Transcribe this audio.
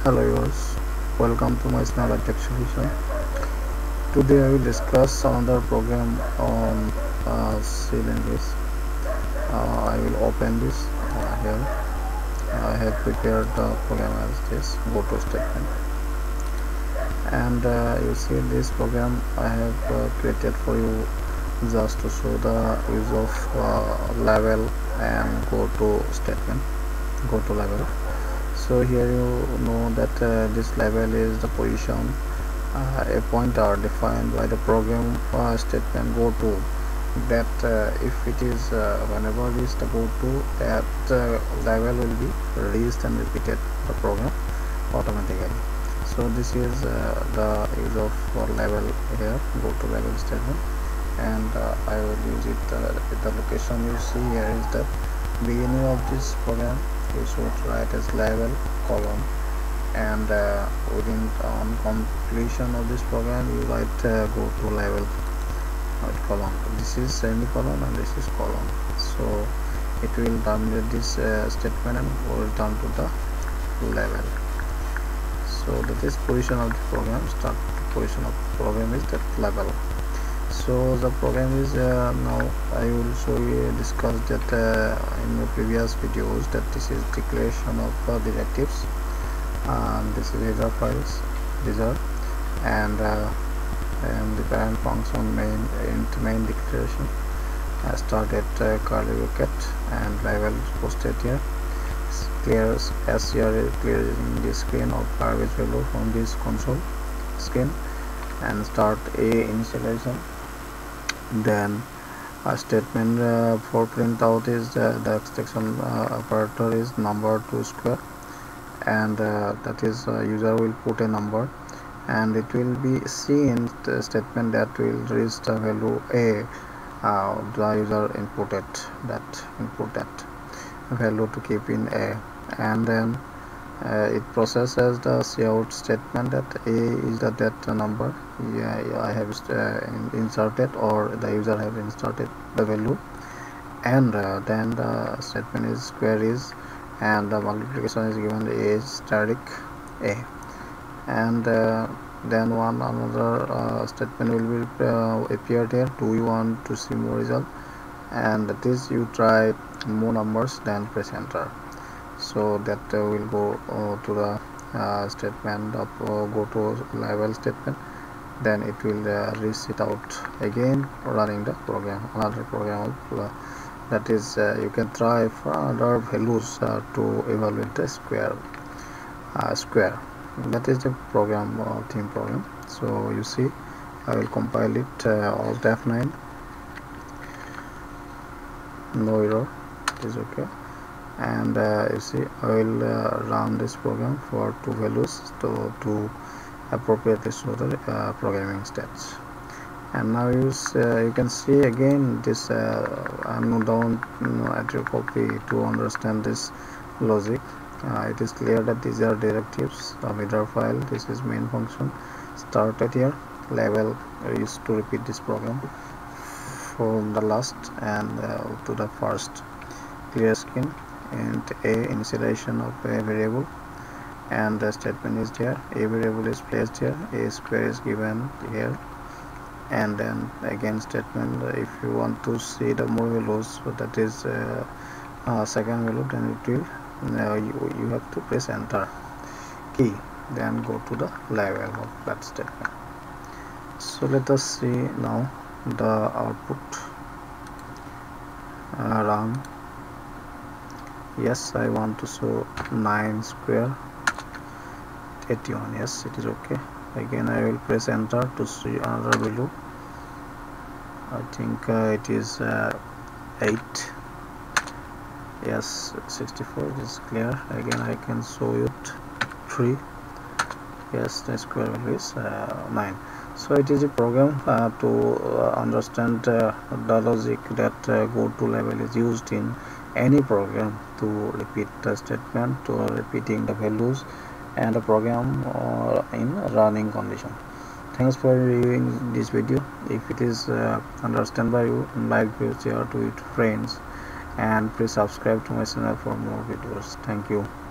Hello viewers, welcome to my channel itechsolution. Today I will discuss another program on C language. I will open this here. I have prepared the program as this goto statement, and you see this program I have created for you just to show the use of label and goto statement, goto label. So here you know that this label is the position, a pointer defined by the program statement goto, that if it is whenever reached the goto, that label will be reached and repeated the program automatically. So this is the use of label here, goto label statement, and I will use it at the location you see here is the beginning of this program. You should write as label colon, and within on completion of this program you write go to label colon. This is semicolon and this is colon, so it will terminate this statement and will return to the label. So that is position of the program. Start position of the program is that label. So the program is now I will show you discuss that in the previous videos, that this is declaration of directives, and this is header files, these are, and the parent function main declaration start at curly bracket, and label is posted here, clears as here clearing the screen of garbage value from this console screen, and start a initialization. Then a statement for printout is the extension operator is number to square, and that is user will put a number, and it will be seen the statement that will reach the value a, the user input that value to keep in a, and then it processes the cout statement that a is the that number I have inserted, or the user have inserted the value, and then the statement is queries, and the multiplication is given a is static a, and then another statement will be appeared here. Do you want to see more result? And that is you try more numbers, then press enter. So that will go to the statement of go to label statement, then it will reach it out again running the program, another program of that is you can try for other values to evaluate the square. That is the program theme program. So you see I will compile it alt F9, no error, it is okay. And you see I will run this program for two values to appropriately show the programming steps. And now you can see again this don't at your copy to understand this logic. It is clear that these are directives of header file. This is main function started here, label is to repeat this program from the last and to the first, clear screen, and a initialization of a variable, and the statement is there, a variable is placed here, a square is given here, and then again statement if you want to see the more values, so that is second value, then it will you have to press enter key, then go to the level of that statement. So let us see now the output. Run. Yes, I want to show 9 square 81. Yes, it is okay. Again I will press enter to see another value. I think it is 8. Yes, 64 is clear. Again I can show it 3. Yes, the square value is 9. So it is a program to understand the logic that go to label is used in any program to repeat the statement, to repeating the values, and the program in running condition. Thanks for viewing this video. If it is understand by you, like, share to your friends, and please subscribe to my channel for more videos. Thank you.